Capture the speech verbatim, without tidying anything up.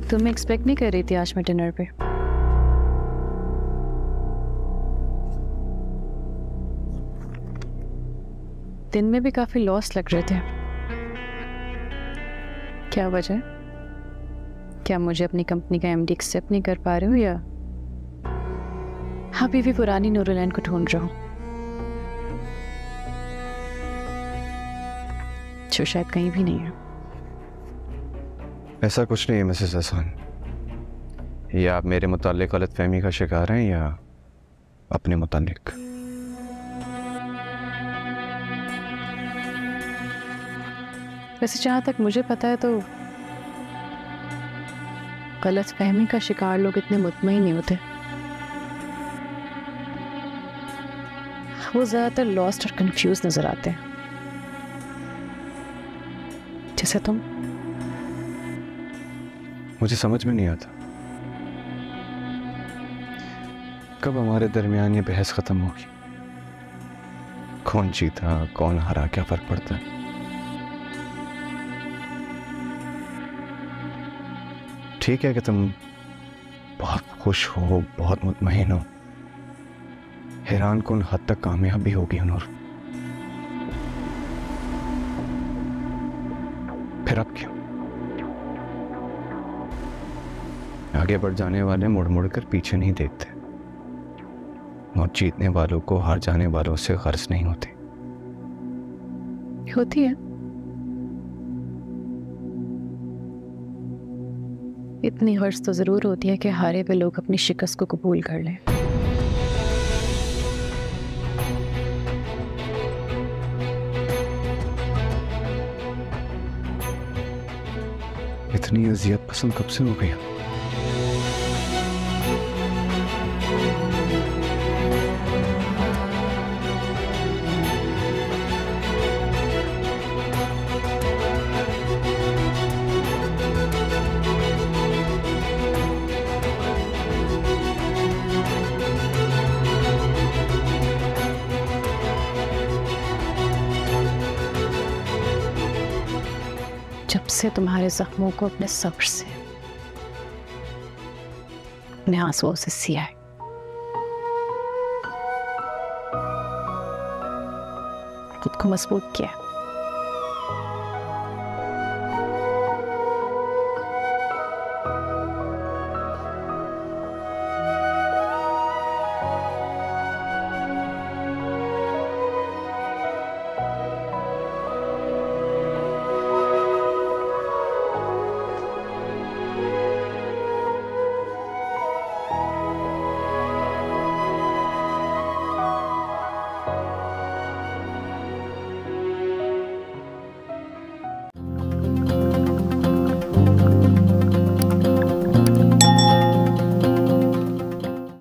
तो मैं एक्सपेक्ट नहीं कर रही थी आज मैं डिनर पे। दिन में भी काफी लॉस लग रहे थे। क्या वजह? क्या मुझे अपनी कंपनी का एमडी एक्सेप्ट नहीं कर पा रहे हो, या अभी भी पुरानी नूरलैंड को ढूंढ रहा हूं जो शायद कहीं भी नहीं है? ऐसा कुछ नहीं है मिसेस हसन। या आप मेरे मुतालिक गलतफहमी का शिकार हैं या अपने मुतालिक। वैसे जहां तक मुझे पता है तो गलतफहमी का शिकार लोग इतने मुतमईन नहीं होते। वो ज्यादातर लॉस्ट और कंफ्यूज नजर आते हैं, जैसे तुम। मुझे समझ में नहीं आता कब हमारे दरमियान ये बहस खत्म होगी। कौन जीता कौन हारा क्या फर्क पड़ता है। ठीक है कि तुम बहुत खुश हो, बहुत मुतमईन हो, हैरान कौन हद तक कामयाबी होगी नूर। फिर अब क्यों? आगे बढ़ जाने वाले मुड़ मुड़ कर पीछे नहीं देखते, और जीतने वालों को हार जाने वालों से गर्ज नहीं होती। होती है। इतनी गर्ज तो जरूर होती है कि हारे हुए लोग अपनी शिकस्त को कबूल कर लें। इतनी अजियत पसंद कब से हो गई? जब से तुम्हारे जख्मों को अपने सब्र से, अपने आंसुओं से सिया है, खुद को मजबूत किया।